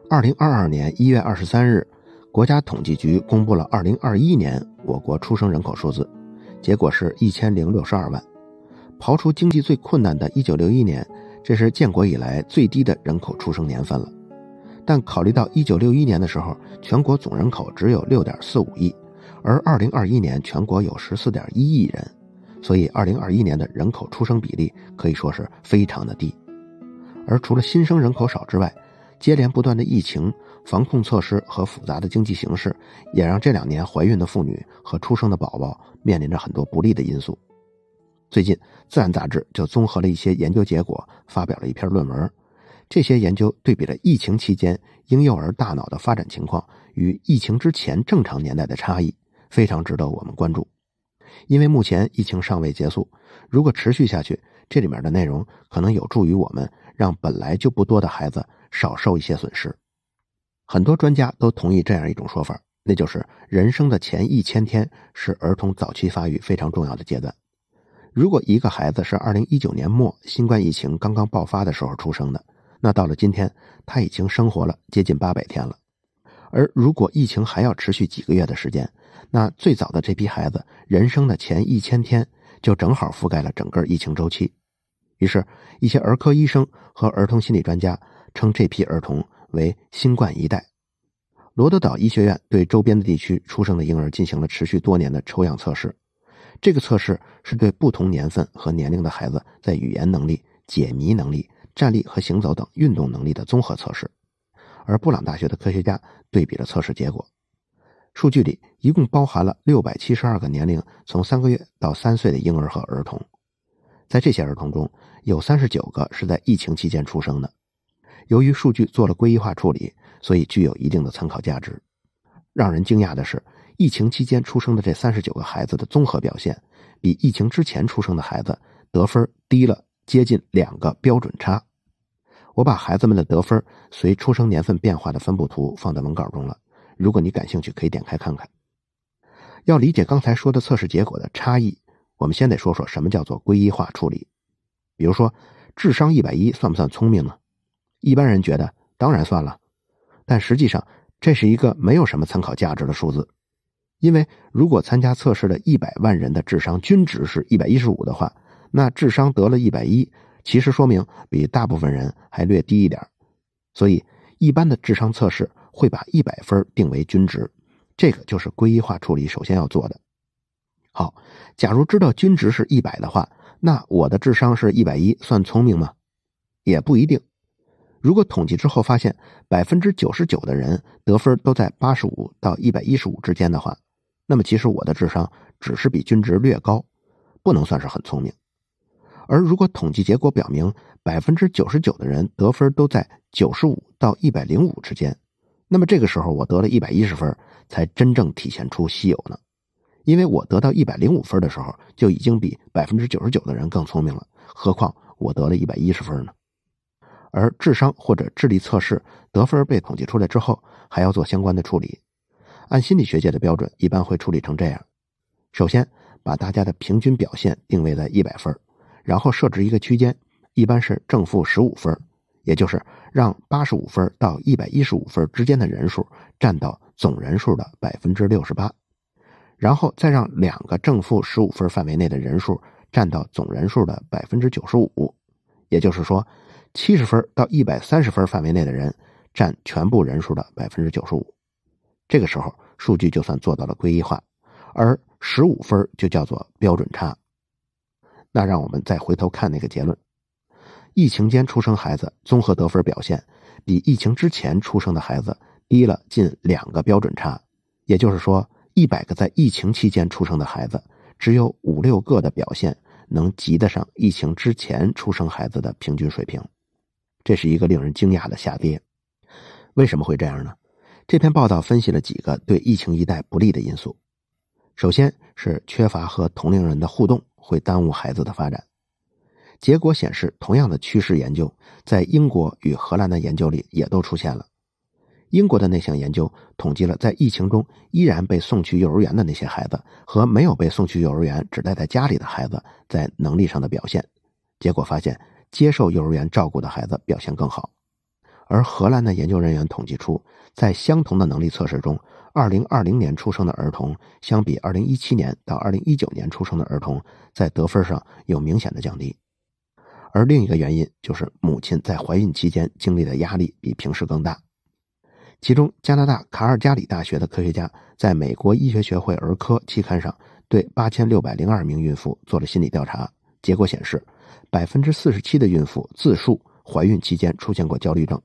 2022年1月23日，国家统计局公布了2021年我国出生人口数字，结果是1062万。刨除经济最困难的1961年，这是建国以来最低的人口出生年份了。但考虑到1961年的时候，全国总人口只有 6.45 亿，而2021年全国有 14.1 亿人，所以2021年的人口出生比例可以说是非常的低。而除了新生人口少之外，接连不断的疫情、防控措施和复杂的经济形势，也让这2年怀孕的妇女和出生的宝宝面临着很多不利的因素。最近，《自然》杂志就综合了一些研究结果，发表了一篇论文。这些研究对比了疫情期间婴幼儿大脑的发展情况与疫情之前正常年代的差异，非常值得我们关注。因为目前疫情尚未结束，如果持续下去，这里面的内容可能有助于我们让本来就不多的孩子少受一些损失。很多专家都同意这样一种说法，那就是人生的前1000天是儿童早期发育非常重要的阶段。如果一个孩子是2019年末新冠疫情刚刚爆发的时候出生的，那到了今天他已经生活了接近800天了。而如果疫情还要持续几个月的时间，那最早的这批孩子人生的前1000天就正好覆盖了整个疫情周期。于是一些儿科医生和儿童心理专家称这批儿童为新冠一代。罗德岛医学院对周边的地区出生的婴儿进行了持续多年的抽样测试，这个测试是对不同年份和年龄的孩子在语言能力、解谜能力、站立和行走等运动能力的综合测试。而布朗大学的科学家对比了测试结果，数据里一共包含了672个年龄从3个月到3岁的婴儿和儿童。在这些儿童中，有39个是在疫情期间出生的。由于数据做了归一化处理，所以具有一定的参考价值。让人惊讶的是，疫情期间出生的这39个孩子的综合表现，比疫情之前出生的孩子得分低了接近2个标准差。我把孩子们的得分随出生年份变化的分布图放在文稿中了，如果你感兴趣可以点开看看。要理解刚才说的测试结果的差异，我们先得说说什么叫做归一化处理。比如说，智商110算不算聪明呢？一般人觉得当然算了，但实际上这是一个没有什么参考价值的数字。因为如果参加测试的100万人的智商均值是115的话，那智商得了110，其实说明比大部分人还略低一点。所以一般的智商测试会把100分定为均值，这个就是归一化处理首先要做的。好，假如知道均值是100的话，那我的智商是110，算聪明吗？也不一定。如果统计之后发现 99% 的人得分都在85到115之间的话，那么其实我的智商只是比均值略高，不能算是很聪明。而如果统计结果表明 99% 的人得分都在95到105之间，那么这个时候我得了110分才真正体现出稀有呢。因为我得到105分的时候就已经比 99% 的人更聪明了，何况我得了110分呢？而智商或者智力测试得分被统计出来之后，还要做相关的处理。按心理学界的标准，一般会处理成这样：首先把大家的平均表现定位在100分，然后设置一个区间，一般是正负15分，也就是让85分到115分之间的人数占到总人数的 68%， 然后再让2个正负15分范围内的人数占到总人数的 95%， 也就是说70分到130分范围内的人占全部人数的 95%。 这个时候数据就算做到了归一化，而15分就叫做标准差。那让我们再回头看那个结论，疫情间出生孩子综合得分表现比疫情之前出生的孩子低了近2个标准差，也就是说100个在疫情期间出生的孩子，只有5-6个的表现能及得上疫情之前出生孩子的平均水平。这是一个令人惊讶的下跌。为什么会这样呢？这篇报道分析了几个对疫情一代不利的因素。首先是缺乏和同龄人的互动，会耽误孩子的发展。结果显示，同样的趋势研究在英国与荷兰的研究里也都出现了。英国的那项研究统计了在疫情中依然被送去幼儿园的那些孩子和没有被送去幼儿园只待在家里的孩子在能力上的表现，结果发现接受幼儿园照顾的孩子表现更好。 而荷兰的研究人员统计出，在相同的能力测试中，2020年出生的儿童相比2017年到2019年出生的儿童，在得分上有明显的降低。而另一个原因就是母亲在怀孕期间经历的压力比平时更大。其中，加拿大卡尔加里大学的科学家在美国医学学会儿科期刊上对8602名孕妇做了心理调查，结果显示 47% 的孕妇自述怀孕期间出现过焦虑症，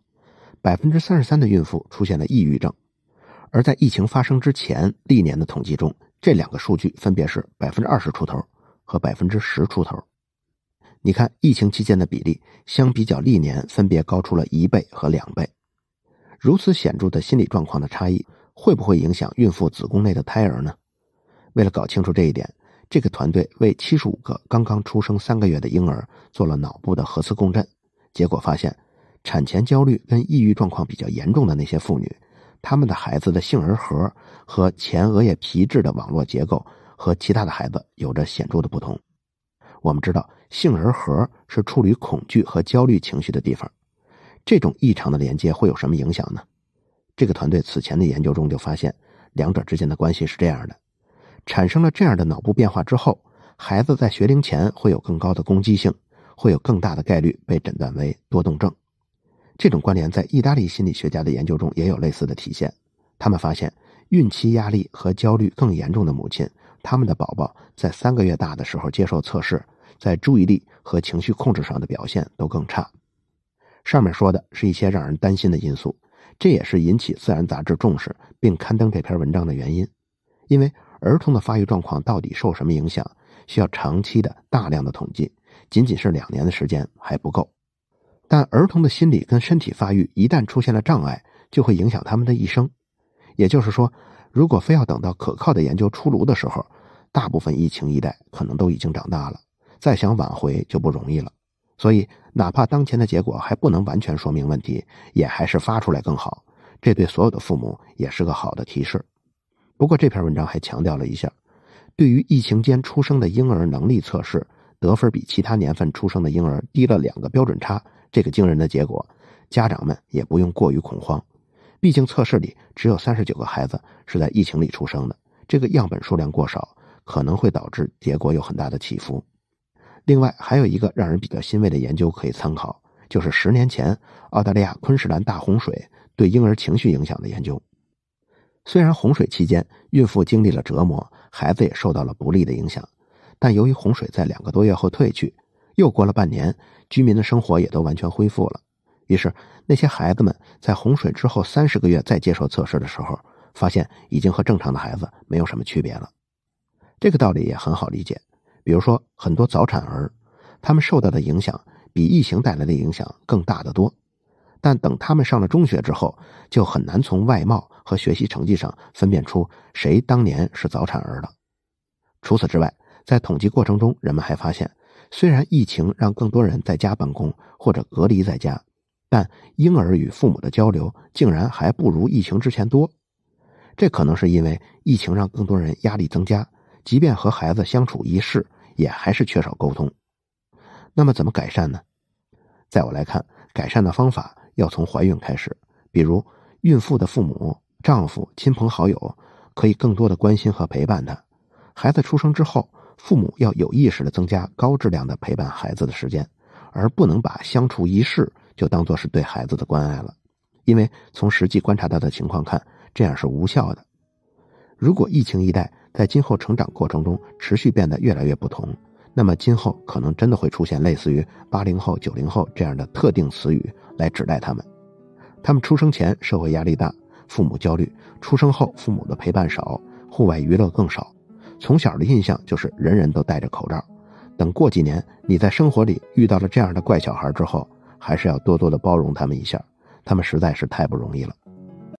33% 的孕妇出现了抑郁症。而在疫情发生之前历年的统计中，这两个数据分别是 20% 出头和 10% 出头。你看，疫情期间的比例相比较历年分别高出了1倍和2倍。如此显著的心理状况的差异，会不会影响孕妇子宫内的胎儿呢？为了搞清楚这一点，这个团队为75个刚刚出生3个月的婴儿做了脑部的核磁共振，结果发现，产前焦虑跟抑郁状况比较严重的那些妇女，她们的孩子的杏仁核和前额叶皮质的网络结构和其他的孩子有着显著的不同。我们知道，杏仁核是处理恐惧和焦虑情绪的地方，这种异常的连接会有什么影响呢？这个团队此前的研究中就发现，两者之间的关系是这样的：产生了这样的脑部变化之后，孩子在学龄前会有更高的攻击性，会有更大的概率被诊断为多动症。这种关联在意大利心理学家的研究中也有类似的体现。他们发现，孕期压力和焦虑更严重的母亲，他们的宝宝在3个月大的时候接受测试，在注意力和情绪控制上的表现都更差。上面说的是一些让人担心的因素，这也是引起《自然》杂志重视并刊登这篇文章的原因。因为儿童的发育状况到底受什么影响，需要长期的大量的统计，仅仅是2年的时间还不够。但儿童的心理跟身体发育一旦出现了障碍，就会影响他们的一生。也就是说，如果非要等到可靠的研究出炉的时候，大部分疫情一代可能都已经长大了，再想挽回就不容易了。所以哪怕当前的结果还不能完全说明问题，也还是发出来更好，这对所有的父母也是个好的提示。不过这篇文章还强调了一下，对于疫情间出生的婴儿能力测试得分比其他年份出生的婴儿低了2个标准差，这个惊人的结果，家长们也不用过于恐慌。毕竟测试里只有39个孩子是在疫情里出生的，这个样本数量过少，可能会导致结果有很大的起伏。另外还有一个让人比较欣慰的研究可以参考，就是10年前澳大利亚昆士兰大洪水对婴儿情绪影响的研究。虽然洪水期间孕妇经历了折磨，孩子也受到了不利的影响，但由于洪水在2个多月后退去，又过了半年，居民的生活也都完全恢复了。于是那些孩子们在洪水之后30个月再接受测试的时候，发现已经和正常的孩子没有什么区别了。这个道理也很好理解，比如说很多早产儿，他们受到的影响比疫情带来的影响更大得多。但等他们上了中学之后，就很难从外貌和学习成绩上分辨出谁当年是早产儿了。除此之外，在统计过程中，人们还发现，虽然疫情让更多人在家办公或者隔离在家，但婴儿与父母的交流竟然还不如疫情之前多。这可能是因为疫情让更多人压力增加，即便和孩子相处一室，也还是缺少沟通。那么怎么改善呢？在我来看，改善的方法要从怀孕开始，比如孕妇的父母、丈夫、亲朋好友可以更多的关心和陪伴她。孩子出生之后，父母要有意识的增加高质量的陪伴孩子的时间，而不能把相处一室就当作是对孩子的关爱了。因为从实际观察到的情况看，这样是无效的。如果疫情一代在今后成长过程中持续变得越来越不同，那么今后可能真的会出现类似于80后、90后这样的特定词语来指代他们。他们出生前社会压力大，父母焦虑，出生后父母的陪伴少，户外娱乐更少，从小的印象就是人人都戴着口罩。等过几年你在生活里遇到了这样的怪小孩之后，还是要多多的包容他们一下，他们实在是太不容易了。